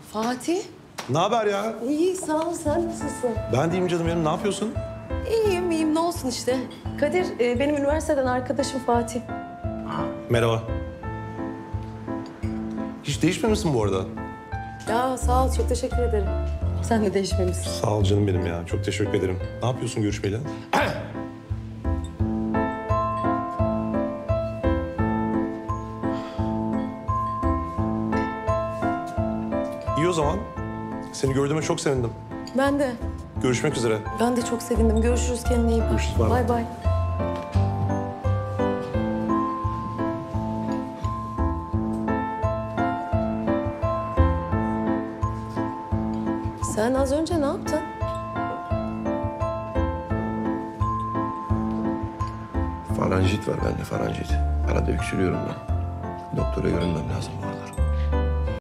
Fatih. Ne haber ya? İyi, sağ ol. Sen nasılsın? Ben deyim canım benim. Ne yapıyorsun? İyiyim. Ne olsun işte. Kadir, benim üniversiteden arkadaşım Fatih. Merhaba. Hiç değişmemişsin bu arada. Ya sağ ol, çok teşekkür ederim. Sen de değişmemişsin. Sağ ol canım benim ya. Çok teşekkür ederim. Ne yapıyorsun görüşmeyle? İyi o zaman. Seni gördüğüme çok sevindim. Ben de. Görüşmek üzere. Ben de çok sevindim. Görüşürüz, kendine iyi bak. Görüşürüz, bay bay. Bay bay. Sen az önce ne yaptın? Faranjit var bende, faranjit. Arada öksürüyorum ben. Doktora görünmem lazım bu arada.